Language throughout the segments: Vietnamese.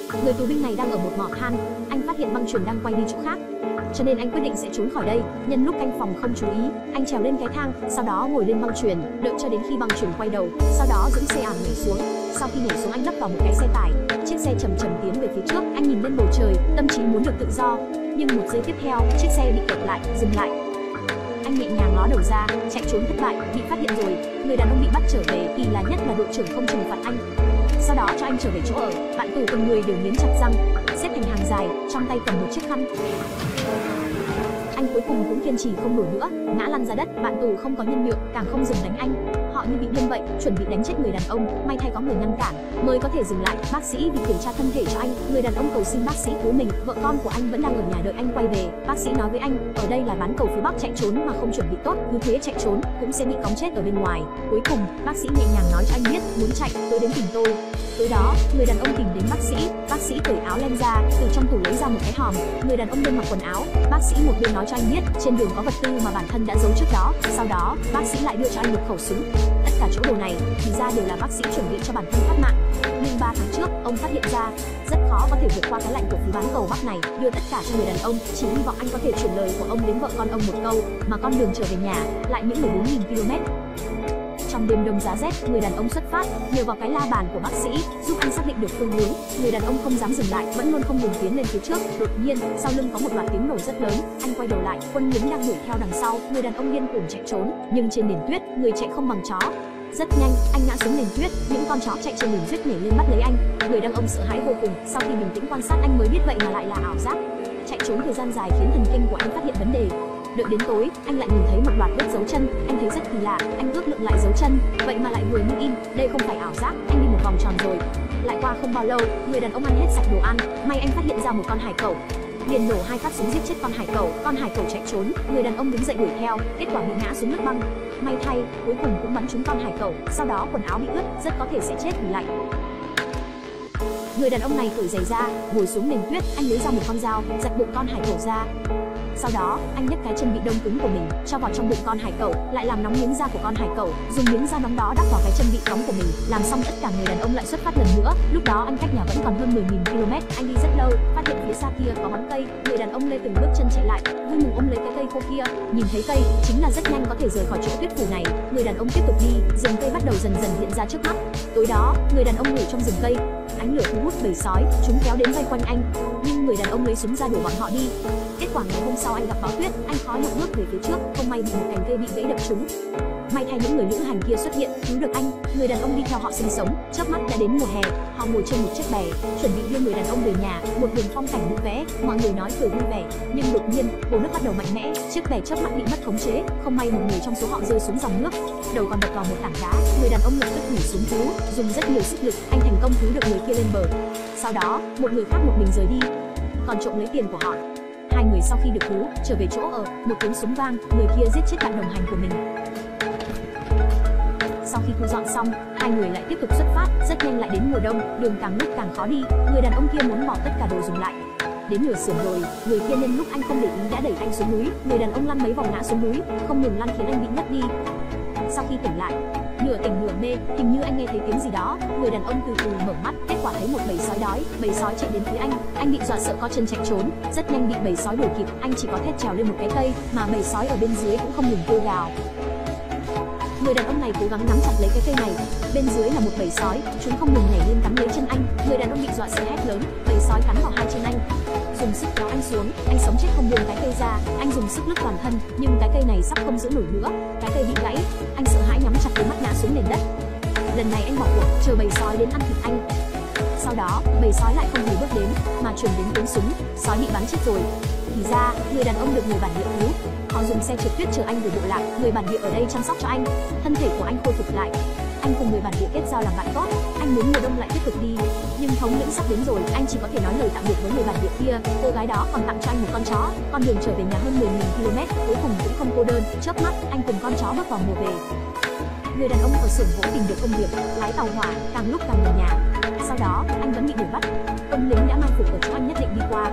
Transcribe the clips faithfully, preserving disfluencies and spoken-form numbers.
Người tù binh này đang ở một mỏ than, anh phát hiện băng chuyền đang quay đi chỗ khác, cho nên anh quyết định sẽ trốn khỏi đây. Nhân lúc canh phòng không chú ý, anh trèo lên cái thang, sau đó ngồi lên băng chuyền, đợi cho đến khi băng chuyền quay đầu, sau đó dẫn xe ảm nhảy xuống. Sau khi nhảy xuống, anh lắp vào một cái xe tải, chiếc xe chậm chậm tiến về phía trước. Anh nhìn lên bầu trời, tâm trí muốn được tự do, nhưng một giây tiếp theo, chiếc xe bị kẹt lại, dừng lại. Anh nhẹ nhàng ló đầu ra, chạy trốn thất bại, bị phát hiện rồi. Người đàn ông bị bắt trở về, kỳ lạ nhất là đội trưởng không trừng phạt anh, sau đó cho anh trở về chỗ ở. Bạn tù từng người đều nghiến chặt răng, xếp thành hàng dài, trong tay cầm một chiếc khăn. Anh cuối cùng cũng kiên trì không nổi nữa, ngã lăn ra đất. Bạn tù không có nhân nhượng, càng không dừng đánh anh. Họ như bị điên vậy, chuẩn bị đánh chết người đàn ông. May thay có người ngăn cản, mới có thể dừng lại. Bác sĩ vì kiểm tra thân thể cho anh, người đàn ông cầu xin bác sĩ cứu mình. Vợ con của anh vẫn đang ở nhà đợi anh quay về. Bác sĩ nói với anh, ở đây là bán cầu phía Bắc, chạy trốn mà không chuẩn bị tốt, cứ thế chạy trốn cũng sẽ bị cóng chết ở bên ngoài. Cuối cùng, bác sĩ nhẹ nhàng nói cho anh biết, muốn chạy, tôi đến tìm tôi. Tối đó, người đàn ông tìm đến bác sĩ. Bác sĩ cởi áo len ra, từ trong tủ lấy ra một cái hòm. Người đàn ông bên mặc quần áo. Bác sĩ một bên nói cho anh biết trên đường có vật tư mà bản thân đã giấu trước đó. Sau đó, bác sĩ lại đưa cho anh một khẩu súng. Tất cả chỗ đồ này thì ra đều là bác sĩ chuẩn bị cho bản thân thoát mạng. Nhưng ba tháng trước, ông phát hiện ra rất khó có thể vượt qua cái lạnh của phía bán cầu Bắc này. Đưa tất cả cho người đàn ông, chỉ hy vọng anh có thể chuyển lời của ông đến vợ con ông một câu, mà con đường trở về nhà lại những mười bốn nghìn ki lô mét. Trong đêm đông giá rét, người đàn ông xuất phát, nhờ vào cái la bàn của bác sĩ giúp anh xác định được phương hướng. Người đàn ông không dám dừng lại, vẫn luôn không ngừng tiến lên phía trước. Đột nhiên, sau lưng có một loạt tiếng nổ rất lớn. Anh quay đầu lại, quân lính đang đuổi theo đằng sau. Người đàn ông điên cuồng chạy trốn, nhưng trên nền tuyết, người chạy không bằng chó. Rất nhanh, anh ngã xuống nền tuyết. Những con chó chạy trên nền tuyết nhảy lên bắt lấy anh. Người đàn ông sợ hãi vô cùng. Sau khi bình tĩnh quan sát, anh mới biết vậy mà lại là ảo giác. Chạy trốn thời gian dài khiến thần kinh của anh phát hiện vấn đề. Đợi đến tối, anh lại nhìn thấy một loạt vết dấu chân. Anh thấy rất kỳ lạ, anh ước lượng lại dấu chân, vậy mà lại vừa như in. Đây không phải ảo giác, anh đi một vòng tròn rồi. Lại qua không bao lâu, người đàn ông ăn hết sạch đồ ăn. May anh phát hiện ra một con hải cẩu, liền nổ hai phát súng giết chết con hải cẩu. Con hải cẩu chạy trốn, người đàn ông đứng dậy đuổi theo, kết quả bị ngã xuống nước băng. May thay, cuối cùng cũng bắn trúng con hải cẩu. Sau đó quần áo bị ướt, rất có thể sẽ chết vì lạnh. Người đàn ông này cởi giày ra, ngồi xuống nền tuyết. Anh lấy ra một con dao, rạch bụng con hải cẩu ra. Sau đó, anh nhấc cái chân bị đông cứng của mình cho vào trong bụng con hải cẩu, lại làm nóng miếng da của con hải cẩu, dùng miếng da nóng đó đắp vào cái chân bị cóng của mình. Làm xong tất cả, người đàn ông lại xuất phát lần nữa. Lúc đó anh cách nhà vẫn còn hơn mười nghìn ki lô mét. Anh đi rất lâu, phát hiện phía xa kia có ngón cây. Người đàn ông lê từng bước chân chạy lại, vui mừng ôm lấy cái cây khô kia. Nhìn thấy cây, chính là rất nhanh có thể rời khỏi chỗ tuyết phủ này. Người đàn ông tiếp tục đi, rừng cây bắt đầu dần dần hiện ra trước mắt. Tối đó, người đàn ông ngủ trong rừng cây. Ánh lửa thu hút bầy sói, chúng kéo đến vây quanh anh, nhưng người đàn ông lấy súng ra đuổi bọn họ đi. Kết quả ngày hôm sau anh gặp bão tuyết, anh khó nhọc bước về phía trước, không may bị một cành cây bị gãy đập trúng. May thay những người lữ hành kia xuất hiện, cứu được anh. Người đàn ông đi theo họ sinh sống. Chớp mắt đã đến mùa hè, họ ngồi trên một chiếc bè, chuẩn bị đưa người đàn ông về nhà. Một đường phong cảnh vui vẻ, mọi người nói cười vui vẻ. Nhưng đột nhiên, hồ nước bắt đầu mạnh mẽ, chiếc bè chớp mắt bị mất khống chế. Không may một người trong số họ rơi xuống dòng nước, đầu còn đập vào một tảng đá. Người đàn ông lập tức nhảy xuống cứu, dùng rất nhiều sức lực, anh thành công cứu được người kia lên bờ. Sau đó, một người khác một mình rời đi, còn trộm lấy tiền của họ. Hai người sau khi được cứu, trở về chỗ ở, một tiếng súng vang, người kia giết chết bạn đồng hành của mình. Sau khi thu dọn xong, hai người lại tiếp tục xuất phát. Rất nhanh lại đến mùa đông, đường càng lúc càng khó đi. Người đàn ông kia muốn bỏ tất cả đồ dùng lại. Đến nửa sườn rồi, người kia nhân lúc anh không để ý đã đẩy anh xuống núi. Người đàn ông lăn mấy vòng ngã xuống núi, không ngừng lăn khiến anh bị ngất đi. Sau khi tỉnh lại, nửa tỉnh nửa mê, hình như anh nghe thấy tiếng gì đó. Người đàn ông từ từ mở mắt, kết quả thấy một bầy sói đói. Bầy sói chạy đến phía anh, anh bị dọa sợ co chân chạy trốn. Rất nhanh bị bầy sói đuổi kịp, anh chỉ có thét trèo lên một cái cây, mà bầy sói ở bên dưới cũng không ngừng kêu gào. Người đàn ông này cố gắng nắm chặt lấy cái cây này. Bên dưới là một bầy sói, chúng không ngừng nhảy lên cắn lấy chân anh. Người đàn ông bị dọa sợ hét lớn, bầy sói cắn vào hai chân anh, dùng sức kéo anh xuống. Anh sống chết không buông cái cây ra, anh dùng sức lướt toàn thân, nhưng cái cây này sắp không giữ nổi nữa. Cái cây bị gãy, anh sợ hãi nhắm chặt đôi mắt ngã xuống nền đất. Lần này anh bỏ cuộc, chờ bầy sói đến ăn thịt anh. Sau đó, bầy sói lại không hề bước đến, mà chuyển đến tiếng súng. Sói bị bắn chết rồi. Thì ra, người đàn ông được người bản địa cứu. Họ dùng xe trượt tuyết chở anh về bộ lạc. Người bản địa ở đây chăm sóc cho anh, thân thể của anh khôi phục lại. Anh cùng người bản địa kết giao làm bạn tốt. Anh muốn mùa đông lại tiếp tục đi, nhưng thống lĩnh sắp đến rồi, anh chỉ có thể nói lời tạm biệt với người bản địa kia. Cô gái đó còn tặng cho anh một con chó. Con đường trở về nhà hơn mười nghìn ki lô mét, cuối cùng cũng không cô đơn. Chớp mắt, anh cùng con chó bước vào mùa về. Người đàn ông ở xưởng gỗ tìm được công việc, lái tàu hỏa, càng lúc càng gần nhà. Sau đó, anh vẫn bị đuổi bắt. Quân lính đã mai phục ở chỗ anh nhất định đi qua. Không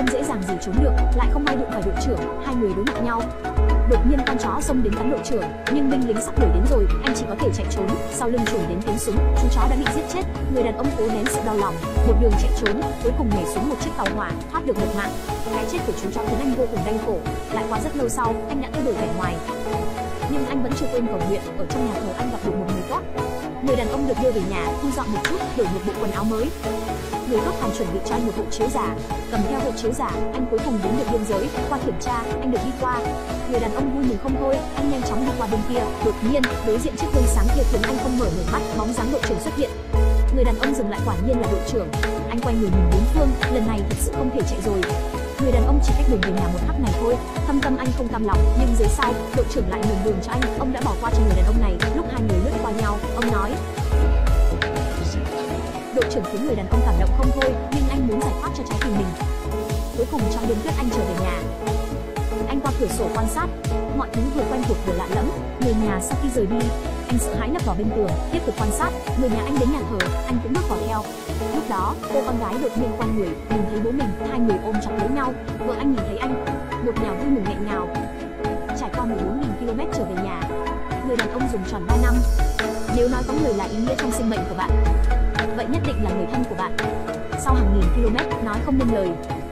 không dễ dàng gì trốn được, lại không ai đụng phải đội trưởng, hai người đối mặt nhau. Đột nhiên con chó xông đến cắn đội trưởng, nhưng binh lính sắp đuổi đến rồi, anh chỉ có thể chạy trốn. Sau lưng truyền đến tiếng súng, chú chó đã bị giết chết. Người đàn ông cố nén sự đau lòng, một đường chạy trốn, cuối cùng nhảy xuống một chiếc tàu hỏa, thoát được một mạng. Cái chết của chú chó khiến anh vô cùng đau khổ. Lại qua rất lâu sau, anh đã thay đổi vẻ ngoài, nhưng anh vẫn chưa quên cầu nguyện. Ở trong nhà thờ anh gặp được một người tốt. Người đàn ông được đưa về nhà, thu dọn một chút, đổi một bộ quần áo mới. Người tốt còn chuẩn bị cho anh một hộ chiếu giả. Cầm theo hộ chiếu giả, anh cuối cùng đến được biên giới. Qua kiểm tra, anh được đi qua. Người đàn ông vui mừng không thôi, anh nhanh chóng đi qua bên kia. Đột nhiên, đối diện chiếc gương sáng kia khiến anh không mở nổi mắt. Bóng dáng đội trưởng xuất hiện. Người đàn ông dừng lại, quả nhiên là đội trưởng. Anh quay người nhìn bốn phương, lần này thật sự không thể chạy rồi. Người đàn ông chỉ cách đường về nhà một khắc này thôi. Thâm tâm anh không cam lòng, nhưng dưới sai, đội trưởng lại nhường đường cho anh. Ông đã bỏ qua cho người đàn ông này. Lúc hai người lướt qua nhau, ông nói. Đội trưởng khiến người đàn ông cảm động không thôi, nhưng anh muốn giải thoát cho trái tim mình. Cuối cùng trong đêm tuyết anh trở về nhà. Anh qua cửa sổ quan sát, mọi thứ vừa quen thuộc vừa lạ lẫm. Người nhà sau khi rời đi, anh sợ hãi nấp vào bên tường, tiếp tục quan sát. Người nhà anh đến nhà thờ, anh cũng bước vào theo. Lúc đó, cô con gái đột nhiên quay người, nhìn thấy bố mình, hai người ôm chặt lấy nhau. Vợ anh nhìn thấy anh, một nhào vui mừng nghẹn ngào. Trải qua mười bốn nghìn ki lô mét trở về nhà, người đàn ông dùng tròn ba năm. Nếu nói có người là ý nghĩa trong sinh mệnh của bạn, vậy nhất định là người thân của bạn. Sau hàng nghìn km nói không nên lời,